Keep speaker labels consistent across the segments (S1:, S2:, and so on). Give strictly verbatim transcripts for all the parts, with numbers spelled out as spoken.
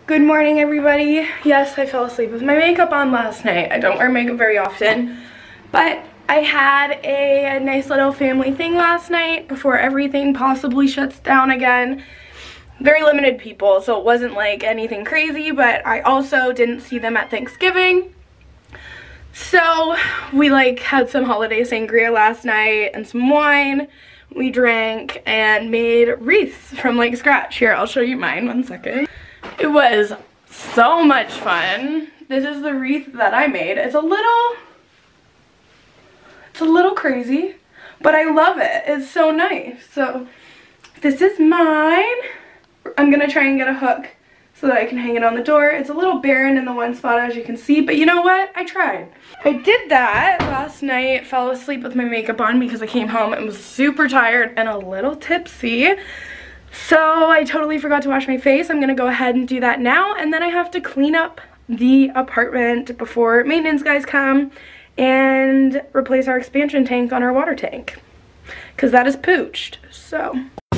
S1: Good morning, everybody. Yes, I fell asleep with my makeup on last night. I don't wear makeup very often, but I had a, a nice little family thing last night before everything possibly shuts down again. Very limited people, so it wasn't like anything crazy, but I also didn't see them at Thanksgiving. So we like had some holiday sangria last night and some wine. We drank and made wreaths from like scratch. Here, I'll show you mine, one second. It was so much fun. This is the wreath that I made. It's a little, it's a little crazy, but I love it. It's so nice. So this is mine. I'm gonna try and get a hook so that I can hang it on the door. It's a little barren in the one spot, as you can see, but you know what? I tried. I did that last night, fell asleep with my makeup on because I came home and was super tired and a little tipsy. So I totally forgot to wash my face. I'm gonna go ahead and do that now, and then I have to clean up the apartment before maintenance guys come and replace our expansion tank on our water tank, because that is pooched. So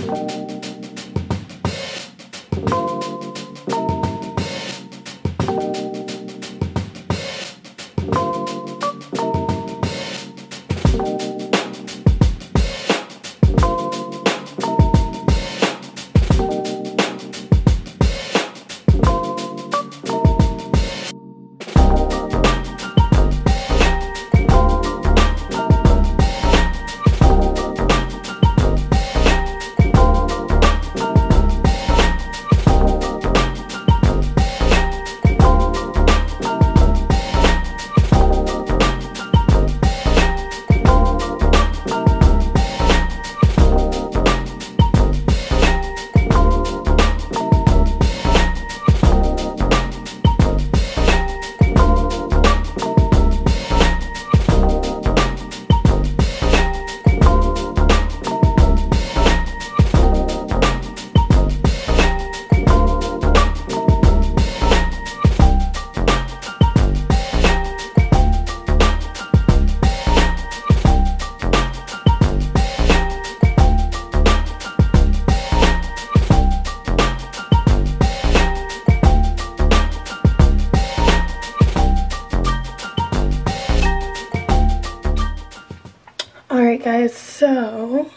S1: alright guys, so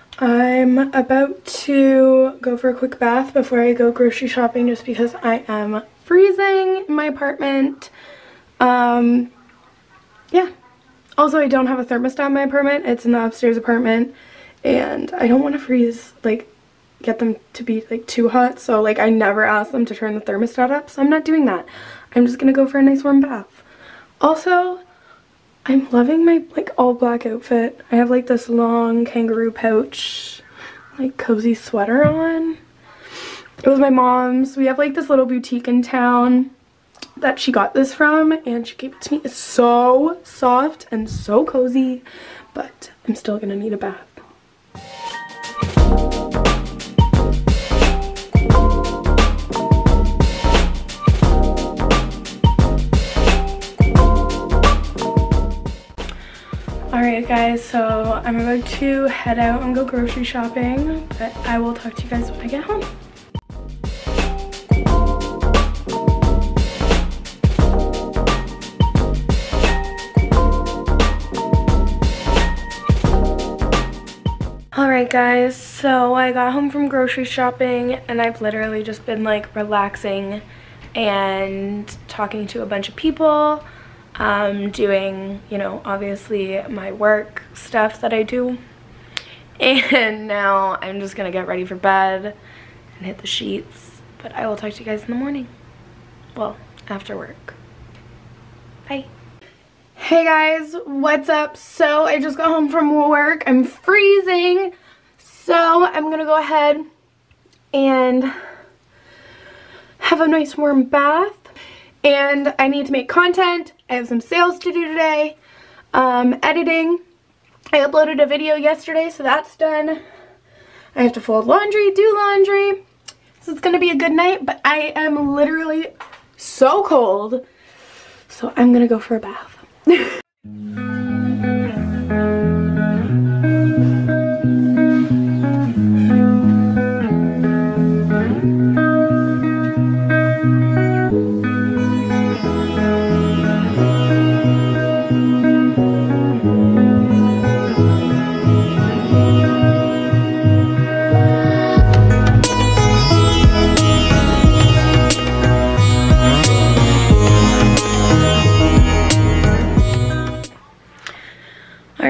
S1: I'm about to go for a quick bath before I go grocery shopping just because I am freezing in my apartment. Um, yeah. Also, I don't have a thermostat in my apartment. It's in the upstairs apartment and I don't want to freeze, like, get them to be like too hot, so like I never ask them to turn the thermostat up, so I'm not doing that. I'm just gonna go for a nice warm bath. Also, I'm loving my like all black outfit. I have like this long kangaroo pouch, like cozy sweater on. It was my mom's. We have like this little boutique in town that she got this from and she gave it to me. It's so soft and so cozy, but I'm still gonna need a bath. Alright guys, so I'm about to head out and go grocery shopping, but I will talk to you guys when I get home. Alright guys, so I got home from grocery shopping and I've literally just been like relaxing and talking to a bunch of people. Um, doing, you know, obviously my work stuff that I do, and now I'm just gonna get ready for bed and hit the sheets, but I will talk to you guys in the morning, well, after work. Bye. Hey guys, what's up? So I just got home from work. I'm freezing, so I'm gonna go ahead and have a nice warm bath. And I need to make content. I have some sales to do today. Um, editing. I uploaded a video yesterday, so that's done. I have to fold laundry, do laundry. So it's gonna be a good night, but I am literally so cold. So I'm gonna go for a bath.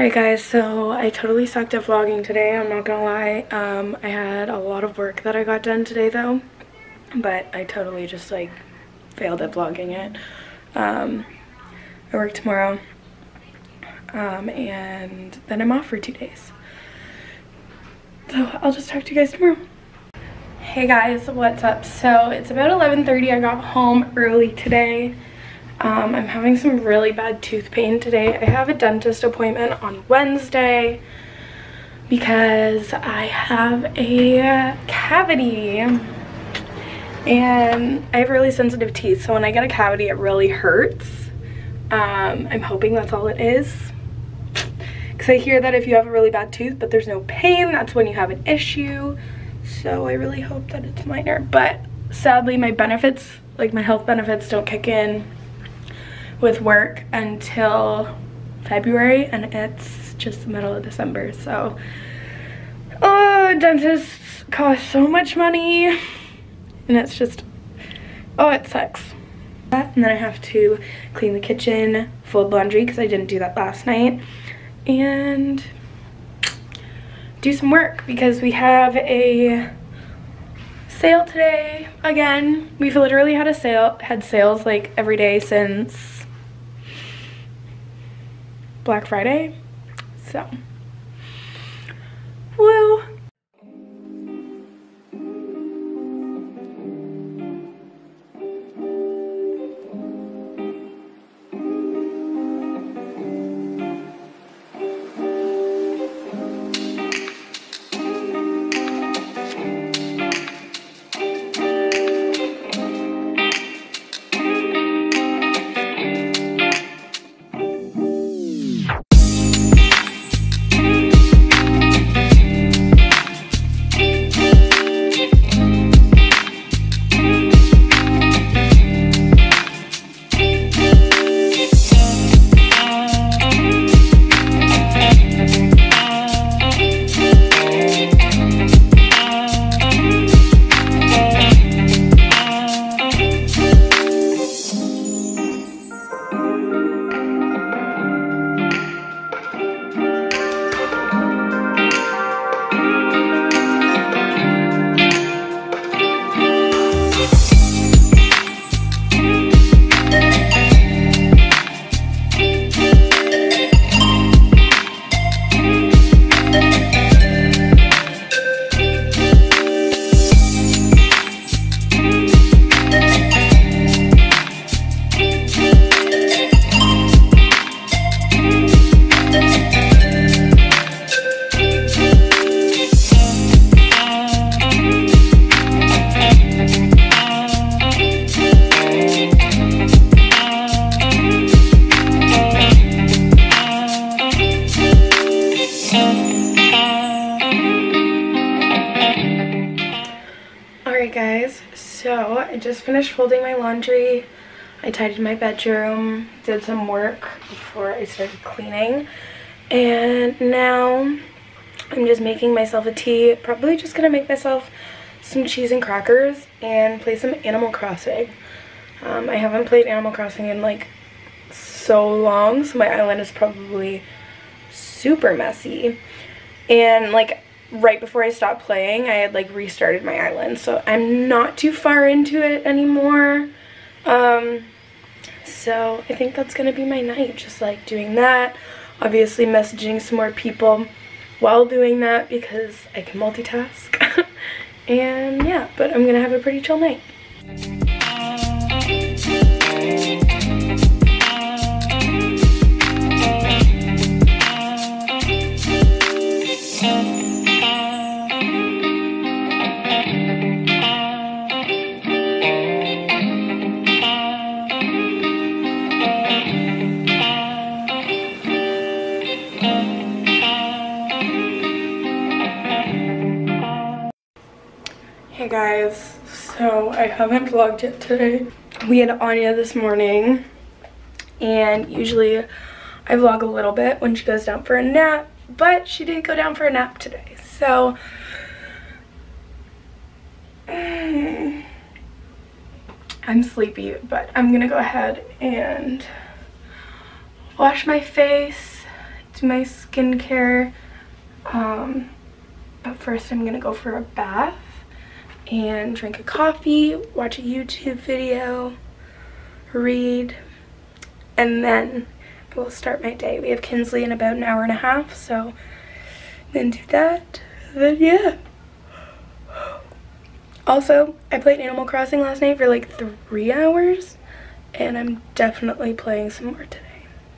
S1: Alright guys, so I totally sucked at vlogging today, I'm not gonna lie. Um, I had a lot of work that I got done today though, but I totally just like failed at vlogging it. Um, I work tomorrow, um, and then I'm off for two days. So I'll just talk to you guys tomorrow. Hey guys, what's up? So it's about eleven thirty, I got home early today. Um, I'm having some really bad tooth pain today. I have a dentist appointment on Wednesday because I have a cavity and I have really sensitive teeth, so when I get a cavity it really hurts. Um, I'm hoping that's all it is, because I hear that if you have a really bad tooth but there's no pain, that's when you have an issue. So I really hope that it's minor, but sadly my benefits, like my health benefits, don't kick in with work until February, and it's just the middle of December. So oh, dentists cost so much money and it's just, oh, it sucks. And then I have to clean the kitchen, fold laundry because I didn't do that last night, and do some work because we have a sale today again. We've literally had a sale had sales like every day since Black Friday, so woo. Alright guys, so I just finished folding my laundry. I tidied my bedroom, did some work before I started cleaning, and now I'm just making myself a tea. Probably just gonna make myself some cheese and crackers and play some Animal Crossing. Um, I haven't played Animal Crossing in like so long, so my island is probably super messy. And like right before I stopped playing, I had like restarted my island, so I'm not too far into it anymore. Um, so I think that's gonna be my night, just like doing that, obviously messaging some more people while doing that because I can multitask. And yeah, but I'm gonna have a pretty chill night. Hey guys, so I haven't vlogged yet today. We had Anya this morning, and usually I vlog a little bit when she goes down for a nap, but she didn't go down for a nap today, so I'm sleepy, but I'm gonna go ahead and wash my face, do my skincare. Um, but first I'm gonna go for a bath and drink a coffee, watch a YouTube video, read, and then I will start my day. We have Kinsley in about an hour and a half, so then do that, then yeah. Also, I played Animal Crossing last night for like three hours, and I'm definitely playing some more today.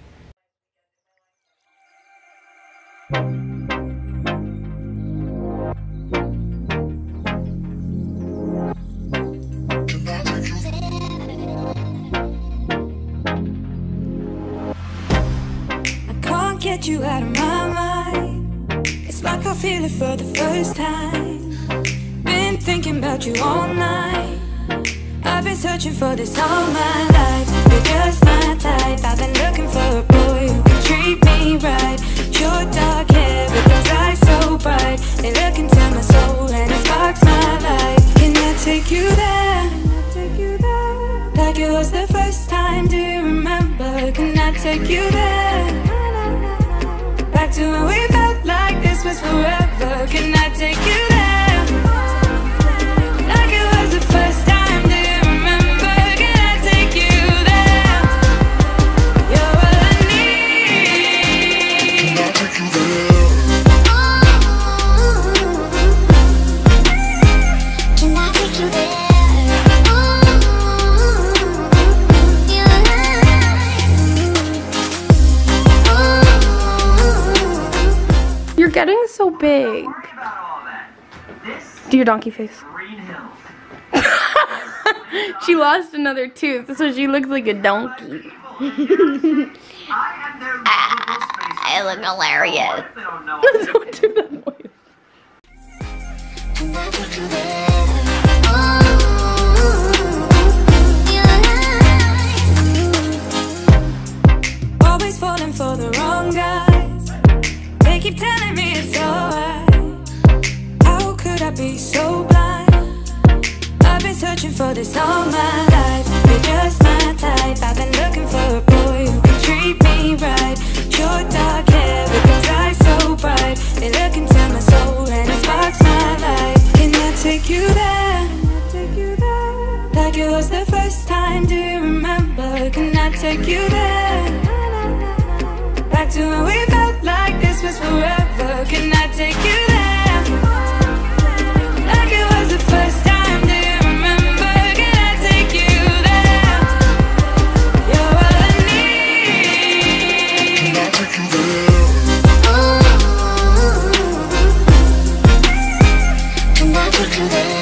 S2: Get you out of my mind. It's like I feel it for the first time. Been thinking about you all night. I've been searching for this all my life. You're just my type. I've been looking for a boy who can treat me right. Your dark hair with those eyes so bright. They look into my soul and it sparks my life. Can I take you there? Can I take you there? Like it was the first time, do you remember? Can I take you there? Back to when we felt like this was forever. Can I take you there? Like it was the first time, do you remember? Can I take you there? You're all I need. Can I take you there? Can I take you there?
S1: You're getting so big. Do your donkey face. She lost another tooth, so she looks like a donkey.
S3: I look hilarious.
S1: Don't do that voice.
S2: Always falling for the wrong guys. They keep telling me it's alright. How could I be so blind? I've been searching for this all my life. You're just my type. I've been looking for a boy who can treat me right. Your dark hair with those eyes so bright. They look into my soul and it sparks my life. Can I take you there? Can I take you there? Like it was the first time, do you remember? Can I take you there? Back to when we felt like this was forever. Can I take you there? Like it was the first time, do you remember? Can I take you there? You're all I need. Can I take you there? Can I take you there?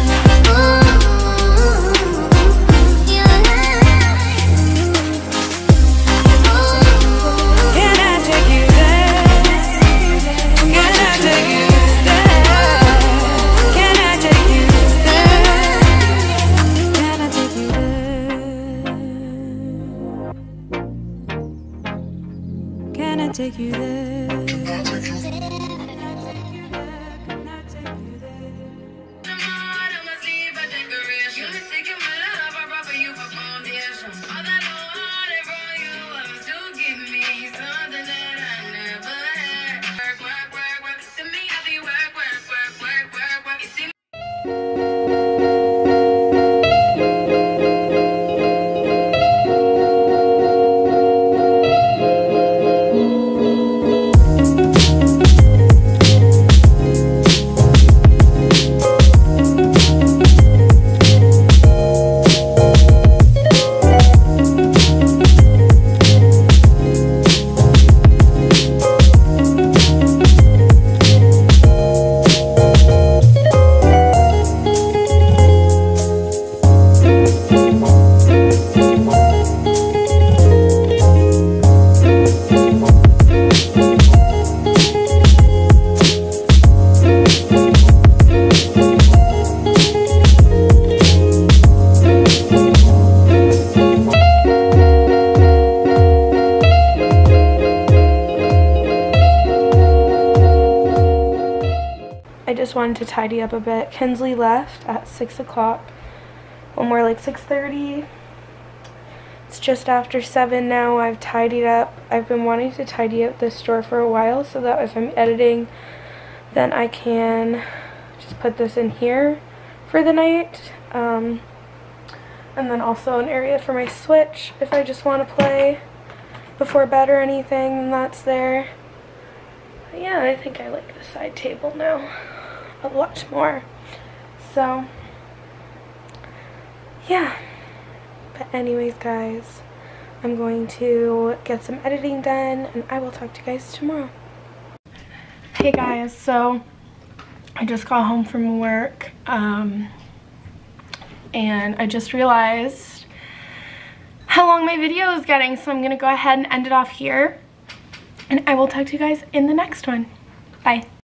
S2: Take you there. Can I take you there? Can I take you there?
S1: just wanted to tidy up a bit. Kinsley left at six o'clock when we're like six thirty. It's just after seven now. I've tidied up. I've been wanting to tidy up this store for a while so that if I'm editing, then I can just put this in here for the night. Um, and then also an area for my Switch if I just want to play before bed or anything, and that's there. But yeah, I think I like the side table now a lot more. So, yeah. But anyways, guys, I'm going to get some editing done, and I will talk to you guys tomorrow. Hey guys, so I just got home from work, um, and I just realized how long my video is getting, so I'm gonna go ahead and end it off here, and I will talk to you guys in the next one. Bye.